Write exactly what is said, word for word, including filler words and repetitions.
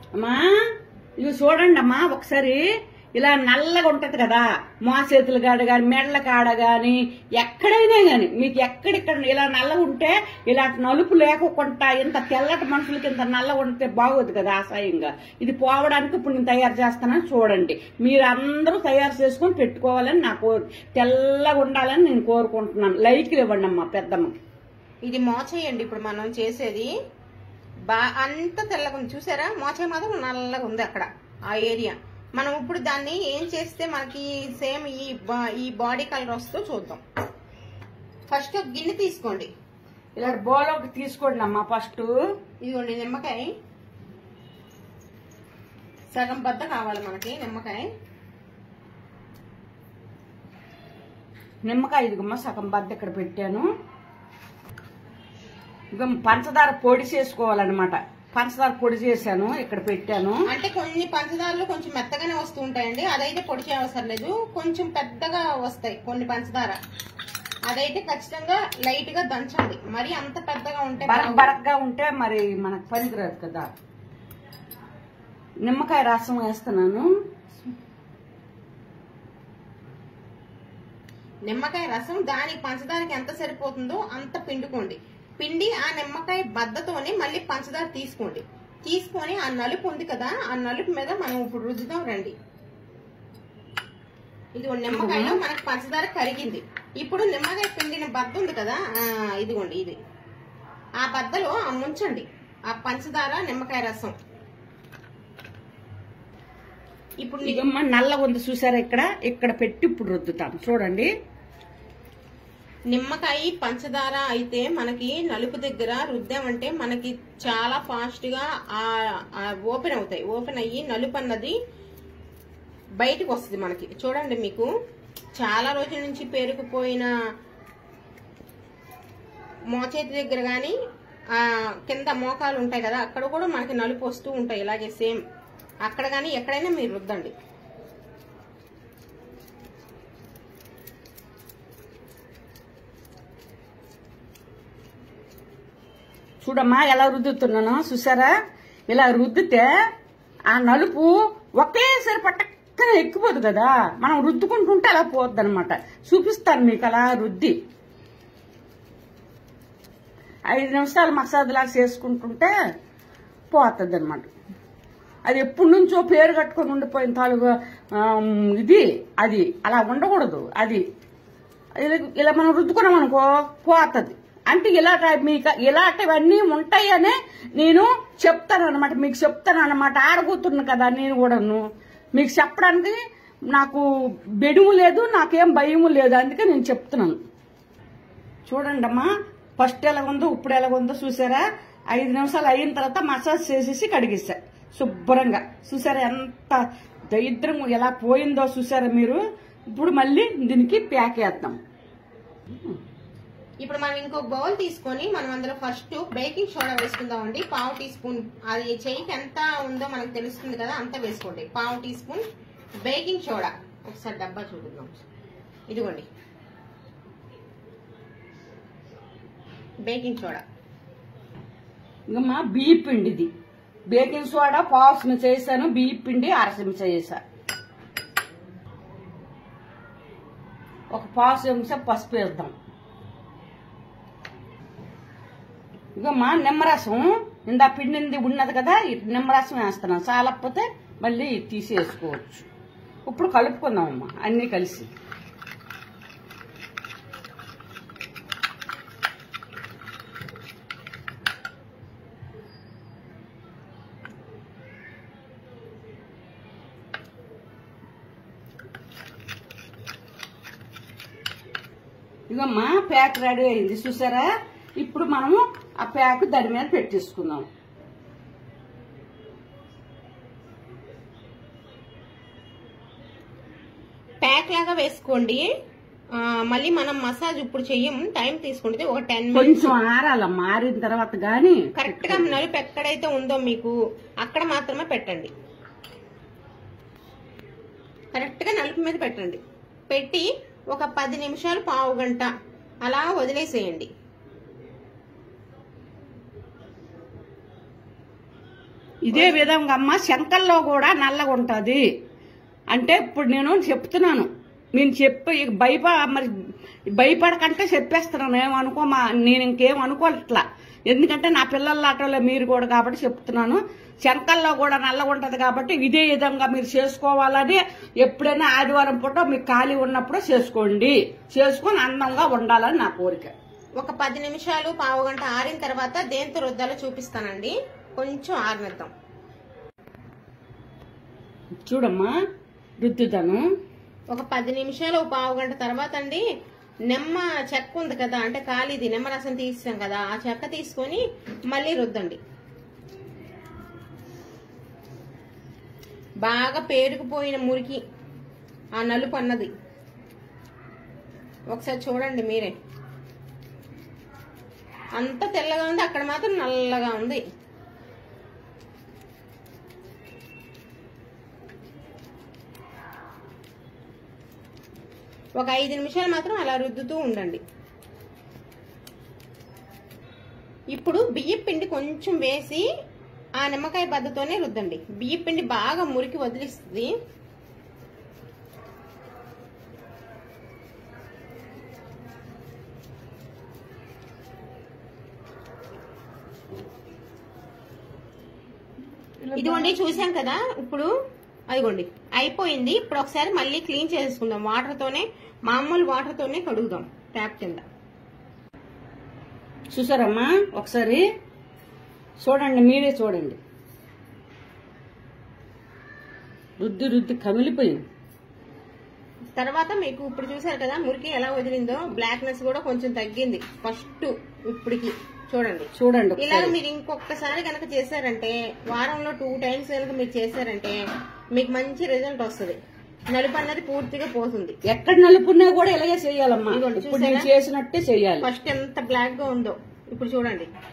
అమ్మా ఇవి చూడండి అమ్మా ఒకసారి. ఇలా నల్లగా ఉంటది కదా మోచేతుల కాడ గాని మెడల కాడ గాని ఎక్కడైనా గాని మీకు ఎక్కడిక్కడ ఇలా నల్లగా ఉంటే ఇలా నలుపు లేకుండా ఇంత తెల్లటి మనుషులకి ఇంత నల్లగా ఉంటే బాగోదు కదా ఆశయంగా. ఇది పోవడానికి ఇప్పుడు నేను తయారు చేస్తానని చూడండి. మీరు అందరూ తయారు చేసుకుని పెట్టుకోవాలని నా కోరు తెల్లగా ఉండాలని నేను కోరుకుంటున్నాను. లైక్లు ఇవ్వండి అమ్మా పెద్దమ్మకి. ఇది మోచేయండి ఇప్పుడు మనం చేసేది. బా అంత తెల్లగా ఉంది చూసారా, మోచే మాత్రం నల్లగా ఉంది అక్కడ ఆ ఏరియా. మనం ఇప్పుడు దాన్ని ఏం చేస్తే మనకి సేమ్ ఈ ఈ బాడీ కలర్ వస్తూ చూద్దాం. ఫస్ట్ ఒక గిన్నె తీసుకోండి, ఇలా బౌల్లోకి తీసుకోండి అమ్మా. ఫస్ట్ ఇదిగోండి నిమ్మకాయ, సగం బద్ద కావాలి మనకి నిమ్మకాయ. నిమ్మకాయ ఇదిగమ్మా సగం బద్ద ఇక్కడ పెట్టాను. ఇక పంచదార పొడి చేసుకోవాలన్నమాట. పంచదార పొడి చేశాను ఇక్కడ పెట్టాను. అంటే కొన్ని పంచదారలు కొంచెం మెత్తగానే వస్తూ ఉంటాయండి, అదైతే పొడి చేయవసరం లేదు. కొంచెం పెద్దగా వస్తాయి కొన్ని పంచదార, అదైతే ఖచ్చితంగా లైట్ గా దంచండి. మరి అంత పెద్దగా ఉంటే బరకగా ఉంటే మరి మనకు పనికిరాదు కదా. నిమ్మకాయ రసం వేస్తున్నాను. నిమ్మకాయ రసం దానికి పంచదారకి ఎంత సరిపోతుందో అంత పిండుకోండి. పిండి ఆ నిమ్మకాయ బద్దతోనే మళ్ళీ పంచదార తీసుకోండి. తీసుకొని ఆ నలుపు ఉంది కదా, ఆ నలుపు మీద మనం ఇప్పుడు రుద్దుదాం రండి. ఇది నిమ్మకాయలో మనకు పంచదార కరిగింది. ఇప్పుడు నిమ్మకాయ పిండిన బద్ద ఉంది కదా, ఇదిగోండి ఇది ఆ బద్దలో ముంచండి ఆ పంచదార నిమ్మకాయ రసం. ఇప్పుడు ఇదమ్మా నల్లగా ఉంది చూసారా, ఇక్కడ ఇక్కడ పెట్టి ఇప్పుడు రుద్దుతాం చూడండి. నిమ్మకాయ పంచదార అయితే మనకి నలుపు దగ్గర రుద్దామంటే మనకి చాలా ఫాస్ట్ గా ఓపెన్ అవుతాయి. ఓపెన్ అయ్యి నలుపు అన్నది బయటకు వస్తుంది మనకి. చూడండి మీకు చాలా రోజుల నుంచి పేరుకుపోయిన మోచేతి దగ్గర గాని ఆ కింద మోకాలు ఉంటాయి కదా, అక్కడ కూడా మనకి నలుపు వస్తూ ఉంటాయి. ఇలాగే సేమ్ అక్కడ గాని ఎక్కడైనా మీరు రుద్దండి. చూడమ్మా ఎలా రుద్దుతున్నాను చూసారా. ఇలా రుద్దితే ఆ నలుపు ఒకేసారి పట్టక్కన ఎక్కిపోదు కదా, మనం రుద్దుకుంటుంటే అలా పోద్ది అనమాట. చూపిస్తాను మీకు అలా రుద్ది. ఐదు నిమిషాలు మసాజ్ లాగా చేసుకుంటుంటే పోతుంది అనమాట. అది ఎప్పటి నుంచో పేరు కట్టుకొని ఉండిపోయిన తాలూగా ఇది అది అలా ఉండకూడదు. అది ఇలా మనం రుద్దుకున్నాం అనుకో పోతుంది. అంటే ఇలా మీకు ఇలాంటివన్నీ ఉంటాయనే నేను చెప్తాను అనమాట. మీకు చెప్తాను అనమాట. ఆడగూతున్నా కదా నేను కూడాను. మీకు చెప్పడానికి నాకు బెడుము లేదు, నాకేం భయము లేదు. అందుకే నేను చెప్తున్నాను. చూడండి అమ్మా ఫస్ట్ ఎలాగుందో ఇప్పుడు ఎలాగుందో చూసారా. ఐదు నిమిషాలు అయిన తర్వాత మసాజ్ చేసేసి కడిగిస్తా శుభ్రంగా. చూసారా ఎంత దరిద్రం ఎలా పోయిందో చూసారా మీరు. ఇప్పుడు మళ్ళీ దీనికి ప్యాక్ వేద్దాం. ఇప్పుడు మనం ఇంకో బౌల్ తీసుకొని మనం అందులో ఫస్ట్ బేకింగ్ సోడా వేసుకుందామండి. పావు టీ స్పూన్, అది చెయ్యికి ఎంత ఉందో మనకు తెలుస్తుంది కదా అంత వేసుకోండి. పావు టీ స్పూన్ బేకింగ్ సోడా. ఒకసారి డబ్బా చూద్దాం. ఇదిగోండి బేకింగ్ సోడా. ఇంకమ్మా బియ్య పిండి ఇది. బేకింగ్ సోడా పావు చెంచా చేశాను, బియ్య పిండి అర చెంచా చేశా. ఒక పావు చెంచా పసుపు వేద్దాం. ఇగమ్మా నిమ్మరసం ఇందా పిండింది ఉన్నది కదా, నిమ్మరసం వేస్తున్నాను. చాలకపోతే మళ్ళీ తీసేసుకోవచ్చు. ఇప్పుడు కలుపుకుందామమ్మా అన్నీ కలిసి. ఇగమ్మా ప్యాక్ రెడీ అయింది చూసారా. ఇప్పుడు మనము ఆ ప్యాక్ దాని మీద పెట్టేసుకుందాం. ప్యాక్ లాగా వేసుకోండి. మళ్ళీ మనం మసాజ్ ఇప్పుడు చెయ్యం, టైం తీసుకుంటే ఒక టెన్ కొంచెం ఆరాల. మారిన తర్వాత గానీ కరెక్ట్ గా నలుపు ఎక్కడైతే ఉందో మీకు అక్కడ మాత్రమే పెట్టండి. కరెక్ట్ గా నలుపు మీద పెట్టండి. పెట్టి ఒక పది నిమిషాలు పావు గంట అలా వదిలేసేయండి. ఇదే విధంగా అమ్మ శంకల్లో కూడా నల్లగా ఉంటది. అంటే ఇప్పుడు నేను చెప్తున్నాను, నేను చెప్పి భయప మరి భయపడకంటే చెప్పేస్తున్నాను, ఏమనుకో మా నేను ఇంకేం అనుకోవట్లా. ఎందుకంటే నా పిల్లల ఆటలో మీరు కూడా కాబట్టి చెప్తున్నాను. శంకల్లో కూడా నల్లగా ఉంటది కాబట్టి ఇదే విధంగా మీరు చేసుకోవాలని ఎప్పుడైనా ఆదివారం పూట మీకు ఖాళీ ఉన్నప్పుడు చేసుకోండి, చేసుకొని అందంగా ఉండాలని నా కోరిక. ఒక పది నిమిషాలు పావు గంట ఆరిన తర్వాత దేంతో రుద్దాలో చూపిస్తానండి. కొంచెం ఆరినిద్దాం. చూడమ్మా రుద్దుతాను. ఒక పది నిమిషాలు పావు గంట తర్వాత అండి నిమ్మ చెక్క ఉంది కదా, అంటే ఖాళీది నిమ్మరసం తీసాం కదా, ఆ చెక్క తీసుకొని మళ్ళీ రుద్దండి. బాగా పేరుకుపోయిన మురికి ఆ నలుపు అన్నది ఒకసారి చూడండి మీరే. అంత తెల్లగా ఉంది, అక్కడ మాత్రం నల్లగా ఉంది. ఒక ఐదు నిమిషాలు మాత్రం అలా రుద్దుతూ ఉండండి. ఇప్పుడు బియ్యం పిండి కొంచెం వేసి ఆ నిమ్మకాయ బద్దతోనే రుద్దండి. బియ్యం పిండి బాగా మురికి వదిలిస్తుంది. ఇదిగోండి చూసాం కదా, ఇప్పుడు అదిగోండి అయిపోయింది. ఇప్పుడు ఒకసారి మళ్ళీ క్లీన్ చేసుకుందాం. వాటర్ తోనే, మామూలు వాటర్ తోనే కడుగుదాం ట్యాప్ కింద. చూసారమ్మా ఒకసారి చూడండి, మీరే చూడండి. రుద్ది రుద్ది కమిలిపోయింది. తర్వాత మీకు ఇప్పుడు చూసారు కదా మురికి ఎలా వదిలిందో, బ్లాక్నెస్ కూడా కొంచెం తగ్గింది ఫస్ట్ ఇప్పటికి. చూడండి చూడండి ఇలా మీరు ఇంకొకసారి కనుక చేశారంటే, వారంలో టూ టైమ్స్ కనుక మీరు చేశారంటే మీకు మంచి రిజల్ట్ వస్తుంది. నలుపు అన్నది పూర్తిగా పోతుంది. ఎక్కడ నలుపున్నా కూడా ఇలాగే చేయాలమ్మా. ఇప్పుడు నేను చేసినట్టే చేయాలి. ఫస్ట్ ఎంత బ్లాక్ గా ఉందో ఇప్పుడు చూడండి.